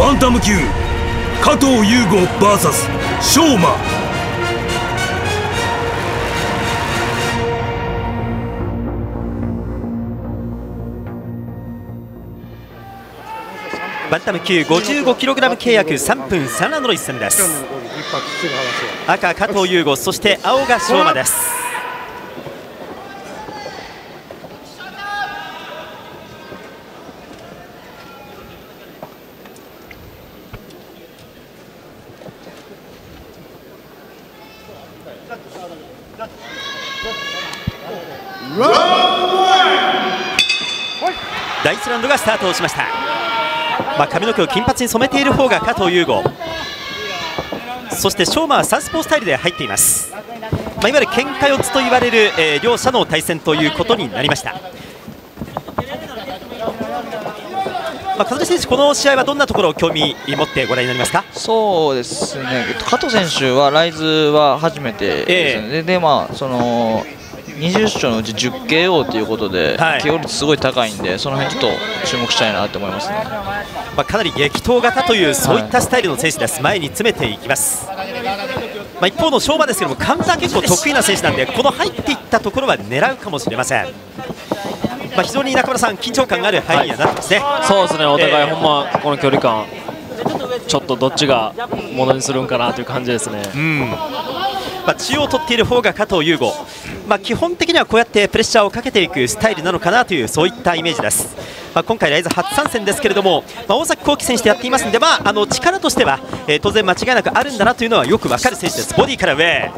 バンタム級加藤優吾 VS 翔馬。 バンタム級 55kg 契約3分3ラウンドの一戦です。赤加藤優吾、そして青が翔馬です。第1ラウンドがスタートをしました。髪の毛を金髪に染めている方が加藤優吾、そして翔馬はサウスポースタイルで入っています。いわゆる喧嘩四つと言われる、両者の対戦ということになりました。和田選手、この試合はどんなところを興味持ってご覧になりますか？ そうですね、加藤選手はライズは初めてですね。でその20勝のうち10 KO ということで、KO 率すごい高いんで、その辺ちょっと注目したいなと思いますね。 かなり激闘型というそういったスタイルの選手です。前に詰めていきます。一方の翔馬ですけども、カウンター結構得意な選手なんで、この入っていったところは狙うかもしれません。非常に中村さん、緊張感がある入りにはなってますね。 そうですね、お互い、ほんまこの距離感、ちょっとどっちがものにするんかなという感じですね。 中央を取っている方が加藤優吾、基本的にはこうやってプレッシャーをかけていくスタイルなのかなという、そういったイメージです。今回ライズ初参戦ですけれども、大崎幸輝選手とやっていますので、力としては、当然間違いなくあるんだなというのはよく分かる選手です。ボディから上、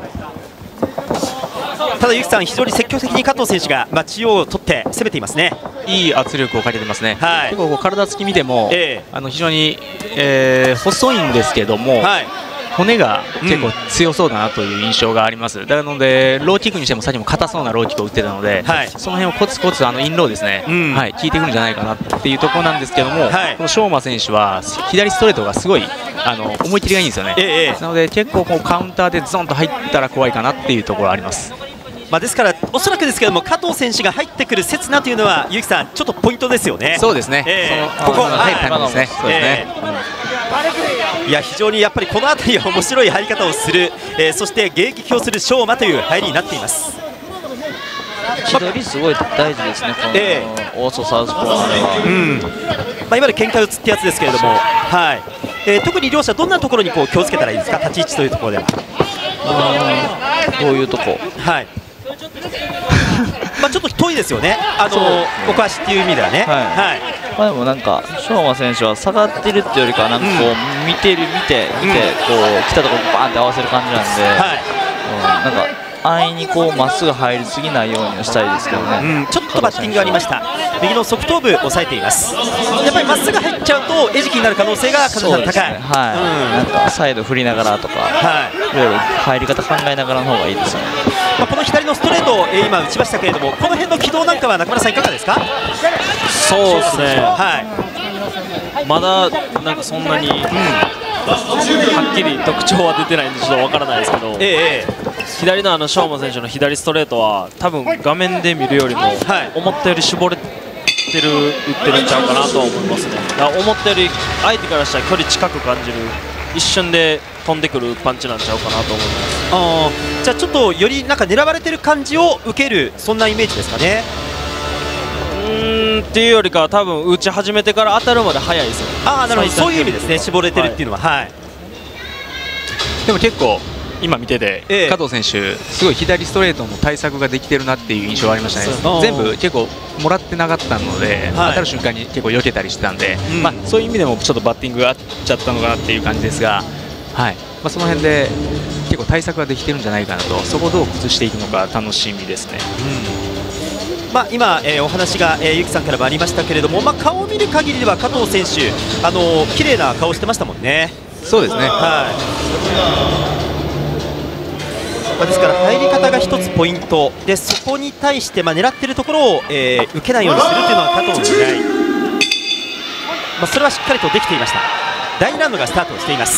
ただゆきさん、非常に積極的に加藤選手が中央を取って攻めていますね。 いい圧力をかけてますね。結構体つき見ても、非常に、細いんですけども、骨が結構強そうだなという印象があります。なのでローキックにしてもさっきも硬そうなローキックを打ってたので、その辺をコツコツインローですね、効いてくるんじゃないかなっていうところなんですけども、この翔馬選手は左ストレートがすごい思い切りがいいんですよね。なので結構カウンターでゾンと入ったら怖いかなっていうところあります。 ですからおそらくですけども、加藤選手が入ってくる刹那というのはゆきさん、ちょっとポイントですよね。 そうですね、ここ入るタイミングですね。そうですね。 いや、非常にやっぱりこの辺りは面白い入り方をする、そして迎撃をする翔馬という入りになっています。 左すごい大事ですね、このオーソサウスポーのいわゆる喧嘩打つってやつですけれども、特に両者どんなところに気をつけたらいいですか、立ち位置というところでは。 どういうとこちょっと遠いですよね、おかしっていう意味ではね。 でもなんか翔馬選手は下がってるっていうよりかは、なんか見てこう来たところにバーンって合わせる感じなんで、なんか安易にまっすぐ入りすぎないようにしたいですけどね。 ちょっとバッティングがありました。右の側頭部押さえています。やっぱりまっすぐ入っちゃうと餌食になる可能性が高い。なんかサイド振りながらとか、いろいろ入り方考えながらの方がいいですよね。 この左のストレートを今打ちましたけれども、この辺の軌道なんかは中村さんいかがですか？ そうですね、まだなんかそんなに、はっきり特徴は出てないんでちょっとわからないですけど、左の翔馬選手の左ストレートは多分画面で見るよりも思ったより絞れてる、打ってるんちゃうかなとは思いますね。だから思ったより相手からしたら距離近く感じる、一瞬で飛んでくるパンチなんちゃうかなと思います。 じゃあちょっとよりなんか狙われてる感じを受ける、そんなイメージですかね。 っていうよりかは多分打ち始めてから当たるまで早いですよね。 なるほど、そういう意味ですね、絞れてるっていうのは。 でも結構今見てて、加藤選手すごい左ストレートの対策ができてるなっていう印象がありましたね。全部結構もらってなかったので、当たる瞬間に結構避けたりしてたんで、そういう意味でもちょっとバッティングが合っちゃったのかなっていう感じですが、その辺で結構対策ができてるんじゃないかなと、そこをどう崩していくのか楽しみですね。 今、お話が、ゆきさんからもありましたけれども、顔を見る限りでは加藤選手、綺麗な顔してましたもんね。 そうですね、 ですから入り方が一つポイントで、そこに対して狙っているところを、受けないようにするというのは加藤の狙い、それはしっかりとできていました。第2ラウンドがスタートしています。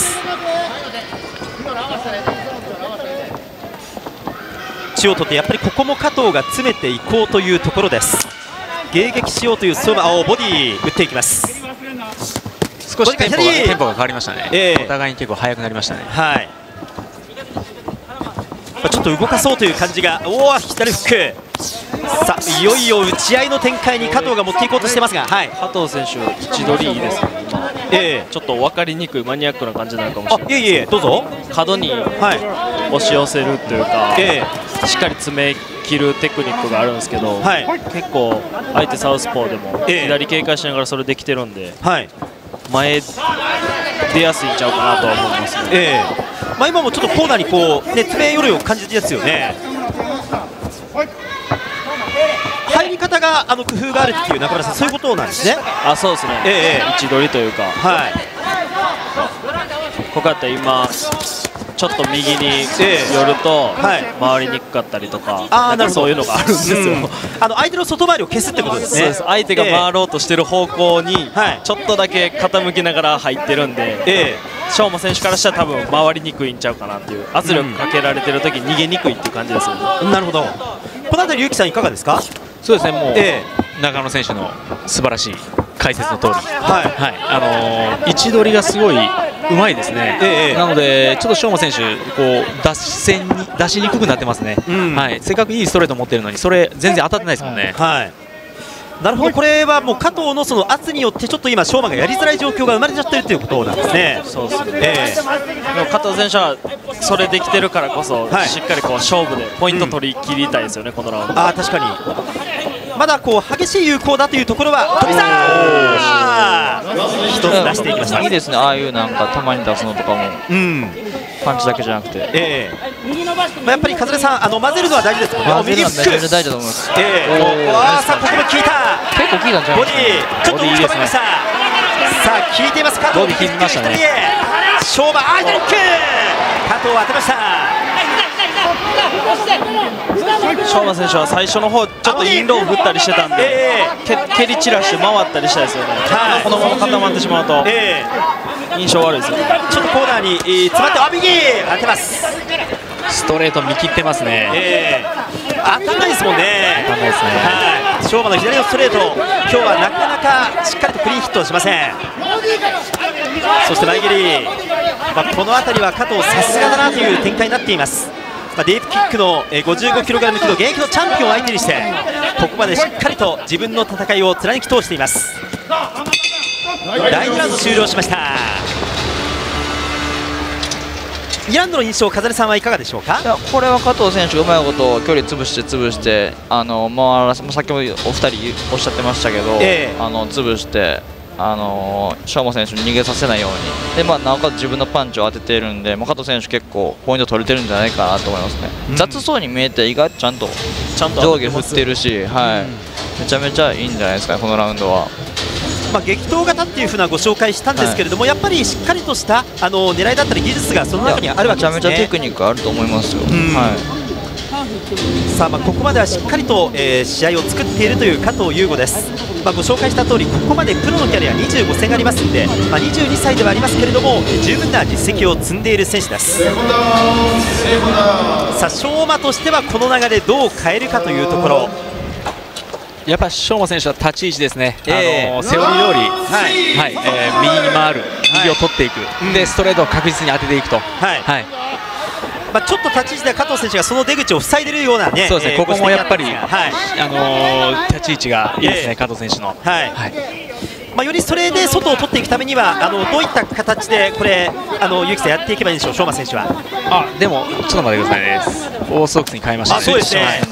中央を取って、やっぱりここも加藤が詰めていこうというところです。迎撃しようというボディ打っていきます。 少しテンポが変わりましたね。お互いに結構速くなりましたね。 はい。ちょっと動かそうという感じが、おお、左フック。さあ、いよいよ打ち合いの展開に加藤が持っていこうとしてますが、はい、 加藤選手、位置取りいいですね、ちょっと分かりにくいマニアックな感じなのかもしれない。 いえいえ、どうぞ。 角に押し寄せるというか、しっかり詰め切るテクニックがあるんですけど、結構、相手サウスポーでも左警戒しながらそれできてるんで、前出やすいんちゃうかなとは思いますね。 今もちょっとコーナーにこう、詰め寄るを感じてですよね。入り方が工夫があるっていう、中村さん、そういうことなんですね。 そうですね、位置取りというか、ここだったら今、ちょっと右に寄ると回りにくかったりとか、そういうのがあるんですよ。 相手の外回りを消すってことですね。 相手が回ろうとしてる方向にちょっとだけ傾きながら入ってるんで、昌磨選手からしたら多分回りにくいんちゃうかなっていう、圧力かけられてる時に逃げにくいっていう感じですよね。 なるほど。この辺り、結城さんいかがですか。 そうですね、もう中野選手の素晴らしい解説の通り、位置取りがすごいうまいですね。なのでちょっと昌磨選手こう出しにくくなってますね。せっかくいいストレート持ってるのにそれ全然当たってないですもんね。 なるほど、これはもう加藤のその圧によってちょっと今昌磨がやりづらい状況が生まれちゃってるということなんですね。 そうですね。でも加藤選手はそれできてるからこそ、しっかりこう勝負でポイント取り切りたいですよね、このラウンド。 確かに。まだこう激しい有効だというところは富澤一つ出していきました。 いいですね、ああいうなんかたまに出すのとかも、パンチだけじゃなくて、 やっぱり風さん混ぜるのは大事ですもんね。 右フックめちゃめちゃ大事だと思います。 さあここも効いた。 結構効いたんじゃないですか。 ボディちょっと打ち込まれました。さあ効いています。加藤ボディ効いてましたね。 勝負左フック。加藤当てました。 昌磨選手は最初の方ちょっとインロー振ったりしてたんで、蹴り散らして回ったりしたいですよね。このまま固まってしまうと印象悪いですよ。 ちょっとコーナーに詰まって右当てます。 ストレート見切ってますね。 当たんないですもんね。 当たんないですね。 昌磨の左のストレート、今日はなかなかしっかりとクリーンヒットをしません。そして前蹴り、この辺りは加藤さすがだなという展開になっています。ディープキックの 55kg 級の現役のチャンピオンを相手にして、ここまでしっかりと自分の戦いを貫き通しています。第2ラウンド終了しました。2ラウンドの印象、風さんはいかがでしょうか。 いや、これは加藤選手がうまいこと距離潰して回らせ、先ほどお二人おっしゃってましたけど、潰して昌磨選手に逃げさせないようにで、なおかつ自分のパンチを当てているんで、加藤選手結構ポイント取れてるんじゃないかなと思いますね。雑そうに見えて意外とちゃんと上下振ってるし、めちゃめちゃいいんじゃないですかね、このラウンドは。 激闘型っていうふうなご紹介したんですけれども、やっぱりしっかりとした狙いだったり技術がその中にあるわけですね。 めちゃめちゃテクニックあると思いますよ。 さあここまではしっかりと試合を作っているという加藤優吾です。ご紹介した通り、ここまでプロのキャリア25戦ありますので、22歳ではありますけれども十分な実績を積んでいる選手です。さあ昌磨としてはこの流れどう変えるかというところ。 やっぱり昌磨選手は立ち位置ですね。セオリー通り、右に回る、右を取っていく、でストレートを確実に当てていくと。 ちょっと立ち位置で加藤選手がその出口を塞いでいるようなね。 そうですね、ここもやっぱり立ち位置がいいですね、加藤選手の。 よりそれで外を取っていくためにはどういった形でこれ結城さんやっていけばいいんでしょう、昌磨選手は。 でもちょっと待ってくださいね。オーソドックスに変えました。 そうですね。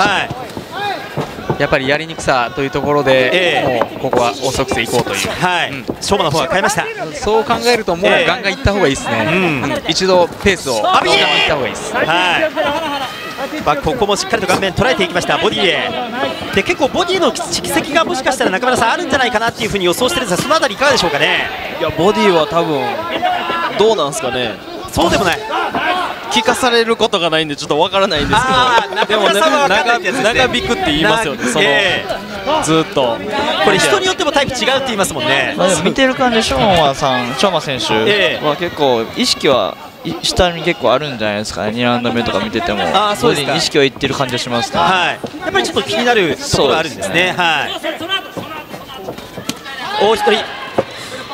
やっぱりやりにくさというところで、もうここはオーソドックスでいこうという、 昌磨の方が変えました。 そう考えるともうガンガンいった方がいいですね。一度ペースをガンガンいった方がいいです。 ここもしっかりと顔面捉えていきました。ボディへで結構ボディの蓄積がもしかしたら中村さんあるんじゃないかなっていうふうに予想してるんですが、そのあたりいかがでしょうかね。 いや、ボディは多分どうなんですかね。 そうでもない、 聞かされることがないんでちょっとわからないんですけど、でも長引くって言いますよね、ずっと。 これ人によってもタイプ違うって言いますもんね。 見てる感じ、昌磨選手は結構意識は下に結構あるんじゃないですかね。2ラウンド目とか見ててもボディに意識をいってる感じがしますね。 やっぱりちょっと気になるところがあるんですね。大一人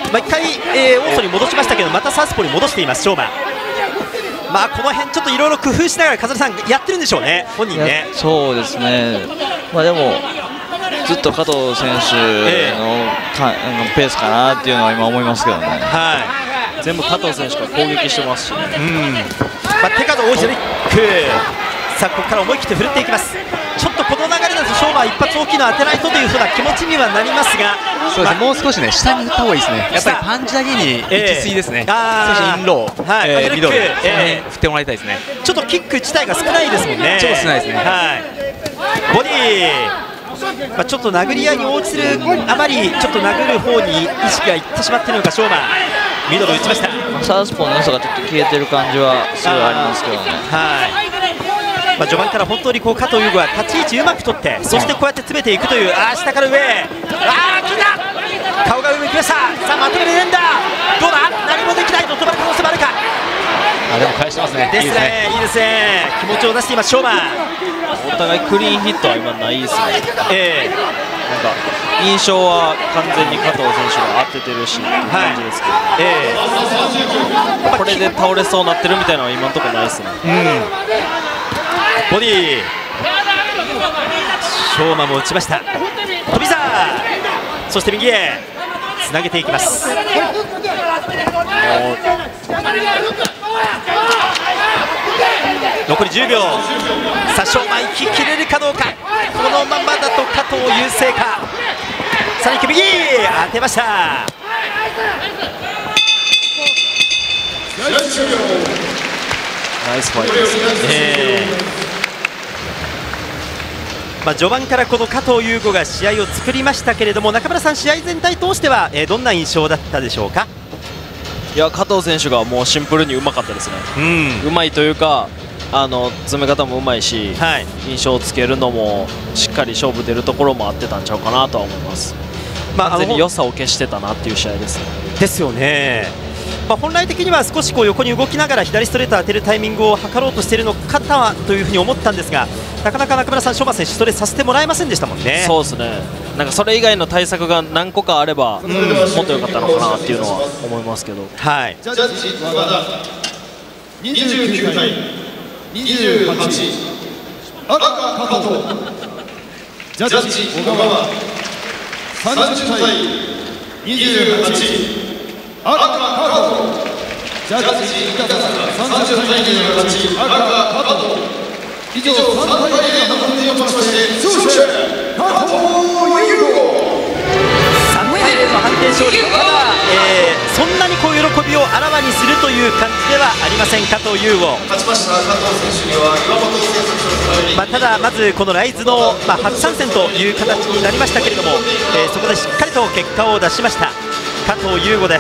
1回、オーソに戻しましたけどまたサウスポーに戻しています昌磨。この辺ちょっといろいろ工夫しながら風間さんやってるんでしょうね本人ね。 そうですね、でもずっと加藤選手のペースかなっていうのは今思いますけどね。 全部加藤選手が攻撃してますしね。 手数オージェリック、さあここから思い切って振るっていきます。ちょっとこの流れだと昌磨一発大きいの当てないとというふうな気持ちにはなりますが、 そうですね、もう少しね下に振った方がいいですね。やっぱりパンチだけに行き過ぎですね。少しインロー、ミドル、振ってもらいたいですね。 ちょっとキック自体が少ないですもんね。 ちょっと少ないですね。 ボディちょっと殴り合いに応じるあまりちょっと殴る方に意識がいってしまっているのか昌磨。ミドル打ちました。 サウスポーの良さがちょっと消えてる感じはすごいありますけどね。 序盤から本当に加藤優吾は立ち位置うまく取って、そしてこうやって詰めていくという、下から上、効いた、顔が上に来ました。さあまとめれるんだ、どうだ、何もできないと止まる可能性もあるか。 でも返してますね。 ですね、いいですね、気持ちを出しています昌磨。 お互いクリーンヒットは今ないですね。なんか印象は完全に加藤選手が当ててるし、感じですけど、これで倒れそうになってるみたいなのは今のところないですね。 ボディ昌磨も打ちました。飛び差、そして右へつなげていきます。残り10秒、さあ昌磨息切れるかどうか。このままだと加藤優勢か。さらに右当てました。 ナイスファイトですね。 序盤からこの加藤優吾が試合を作りましたけれども、中村さん、試合全体通しては、どんな印象だったでしょうか。 いや、加藤選手がもうシンプルにうまかったですね。うまいというか、詰め方もうまいし、印象をつけるのもしっかり勝負出るところも合ってたんちゃうかなとは思います。完全に良さを消してたなっていう試合ですね。 ですよね。本来的には少し横に動きながら左ストレートを当てるタイミングを図ろうとしているのかというふうに思ったんですが、なかなか中村さん、昌磨選手それさせてもらえませんでしたもんね。 そうですね、なんかそれ以外の対策が何個かあれば、もっと良かったのかなっていうのは思いますけど。 ジャッジ和田29対28、赤加藤。ジャッジ小川30対28、赤加藤。ジャッジ三田30対28、赤加藤。以上3対0の判定をもちまして勝者加藤優吾。 3対0の判定勝利。ただ、そんなに喜びをあらわにするという感じではありません加藤優吾。 勝ちました加藤選手には岩本製作所のただまずこのライズの、初参戦という形になりましたけれども、そこでしっかりと結果を出しました加藤優吾です。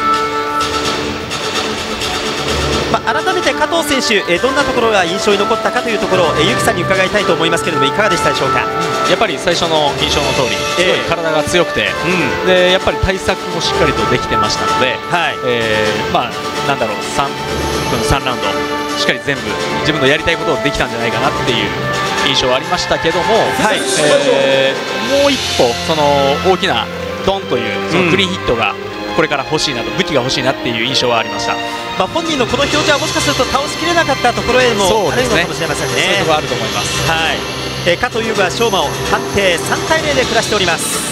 改めて加藤選手、どんなところが印象に残ったかというところを、ゆきさんに伺いたいと思いますけれども、いかがでしたでしょうか。 やっぱり最初の印象の通り、すごい体が強くて、でやっぱり対策もしっかりとできてましたので、なんだろう、3分3ラウンドしっかり全部自分のやりたいことをできたんじゃないかなっていう印象はありましたけども、もう一歩その大きなドンというそのクリーンヒットがこれから欲しいなと、武器が欲しいなっていう印象はありました。 本人のこの表情はもしかすると倒しきれなかったところへもあるのかもしれませんね。 そういうところあると思います。 加藤優吾は昌磨を判定3対0で下しております。